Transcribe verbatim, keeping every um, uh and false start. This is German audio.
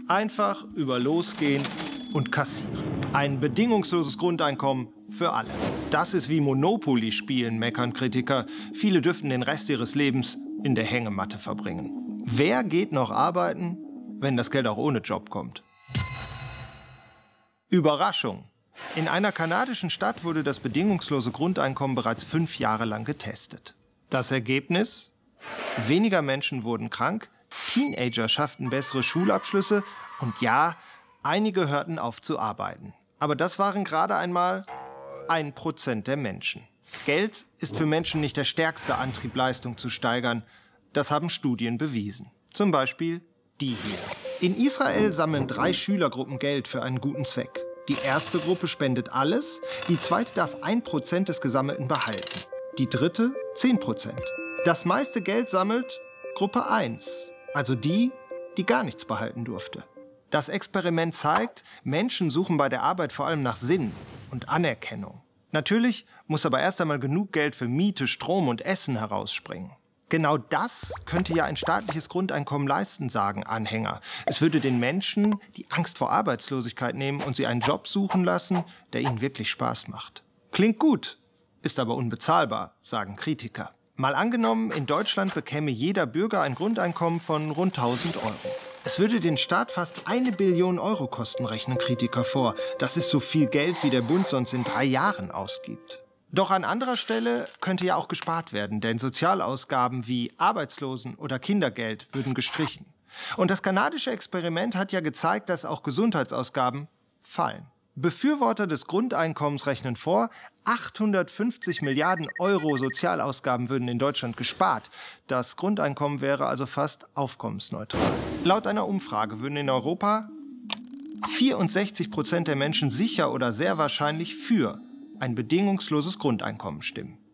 Einfach über losgehen und kassieren. Ein bedingungsloses Grundeinkommen für alle. Das ist wie Monopoly spielen, meckern Kritiker. Viele dürften den Rest ihres Lebens in der Hängematte verbringen. Wer geht noch arbeiten, wenn das Geld auch ohne Job kommt? Überraschung! In einer kanadischen Stadt wurde das bedingungslose Grundeinkommen bereits fünf Jahre lang getestet. Das Ergebnis? Weniger Menschen wurden krank, Teenager schafften bessere Schulabschlüsse und ja, einige hörten auf zu arbeiten. Aber das waren gerade einmal ein Prozent der Menschen. Geld ist für Menschen nicht der stärkste Antrieb, Leistung zu steigern. Das haben Studien bewiesen. Zum Beispiel die hier. In Israel sammeln drei Schülergruppen Geld für einen guten Zweck. Die erste Gruppe spendet alles, die zweite darf ein Prozent des Gesammelten behalten. Die dritte zehn Prozent. Das meiste Geld sammelt Gruppe eins, also die, die gar nichts behalten durfte. Das Experiment zeigt, Menschen suchen bei der Arbeit vor allem nach Sinn und Anerkennung. Natürlich muss aber erst einmal genug Geld für Miete, Strom und Essen herausspringen. Genau das könnte ja ein staatliches Grundeinkommen leisten, sagen Anhänger. Es würde den Menschen die Angst vor Arbeitslosigkeit nehmen und sie einen Job suchen lassen, der ihnen wirklich Spaß macht. Klingt gut, ist aber unbezahlbar, sagen Kritiker. Mal angenommen, in Deutschland bekäme jeder Bürger ein Grundeinkommen von rund tausend Euro. Es würde den Staat fast eine Billion Euro kosten, rechnen Kritiker vor. Das ist so viel Geld, wie der Bund sonst in drei Jahren ausgibt. Doch an anderer Stelle könnte ja auch gespart werden, denn Sozialausgaben wie Arbeitslosen- oder Kindergeld würden gestrichen. Und das kanadische Experiment hat ja gezeigt, dass auch Gesundheitsausgaben fallen. Befürworter des Grundeinkommens rechnen vor, achthundertfünfzig Milliarden Euro Sozialausgaben würden in Deutschland gespart. Das Grundeinkommen wäre also fast aufkommensneutral. Laut einer Umfrage würden in Europa vierundsechzig Prozent der Menschen sicher oder sehr wahrscheinlich für ein bedingungsloses Grundeinkommen stimmen.